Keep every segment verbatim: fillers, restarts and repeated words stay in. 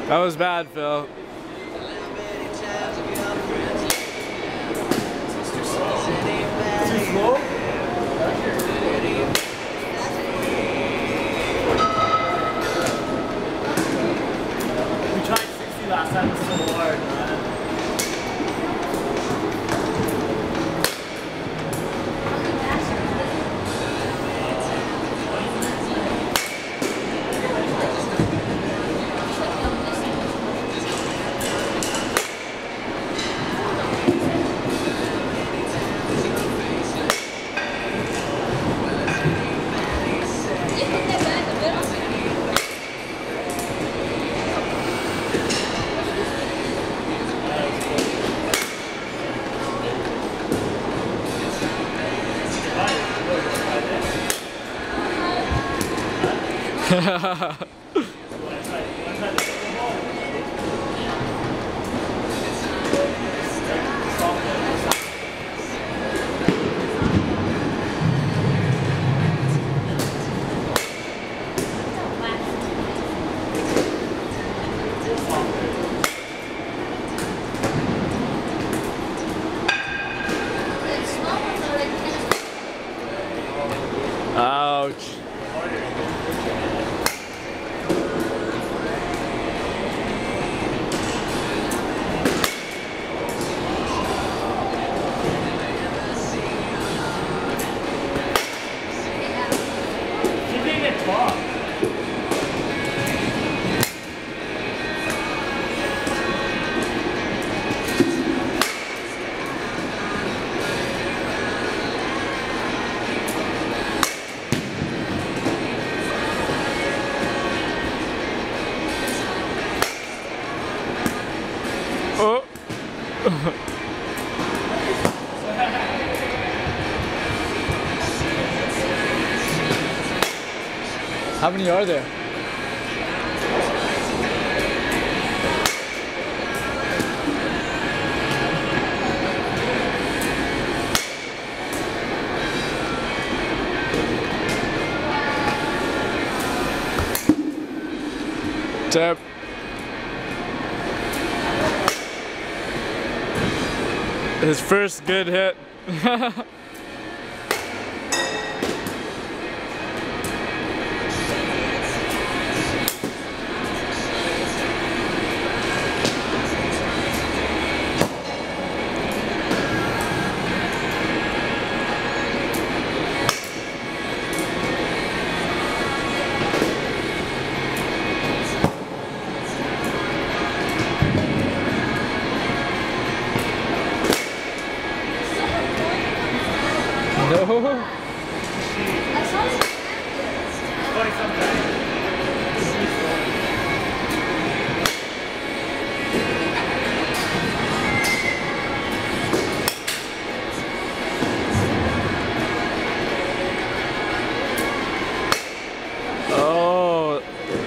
That was bad, Phil. Too slow? Too slow? We tried sixty last time, it was so hard, man. Ouch. Oh. How many are there? Tap. His first good hit. No. Oh.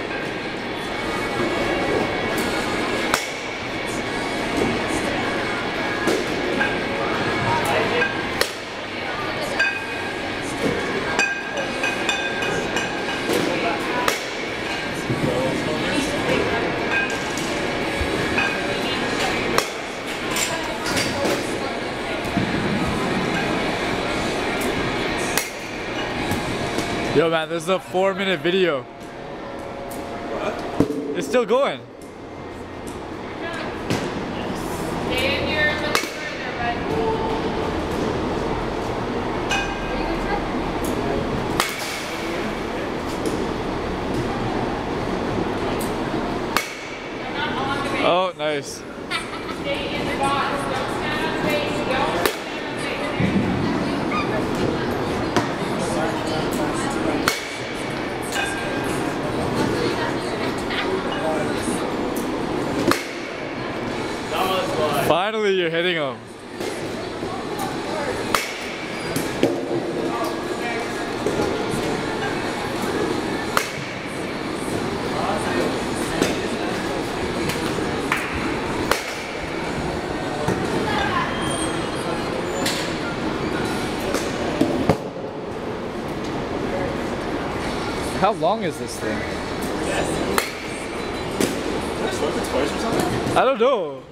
Yo man, this is a four minute video. What? It's still going. Stay in your little further, bud. Oh, nice. Stay in the box. Don't stand on face. Don't stand on face. Finally, you're hitting him. How long is this thing? Yes. I don't know.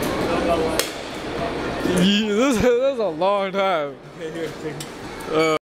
Yeah, this, this is a long time. Uh,